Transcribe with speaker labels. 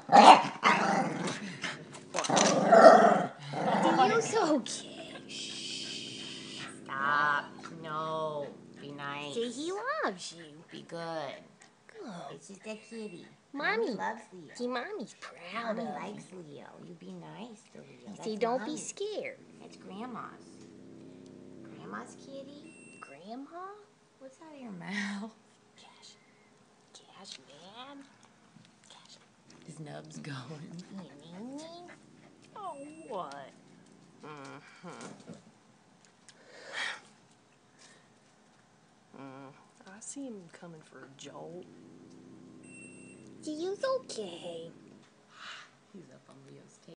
Speaker 1: Dio's okay.
Speaker 2: Stop. No. Be nice.
Speaker 1: See, he loves you.
Speaker 2: Be good.
Speaker 1: Good.
Speaker 2: It's just a kitty.
Speaker 1: Mommy
Speaker 2: loves Leo.
Speaker 1: See, Mommy's proud
Speaker 2: Mommy
Speaker 1: of
Speaker 2: likes
Speaker 1: you.
Speaker 2: Leo. You be nice to Leo.
Speaker 1: See,
Speaker 2: That's
Speaker 1: don't be
Speaker 2: Mommy's.
Speaker 1: scared.
Speaker 2: That's Grandma's. Grandma's kitty?
Speaker 1: Grandma?
Speaker 2: What's out of your mouth?
Speaker 1: Cash. Cash, man. Cash.
Speaker 2: His nub's going.
Speaker 1: Oh, what?
Speaker 3: I see him coming for a jolt.
Speaker 1: Dio's okay.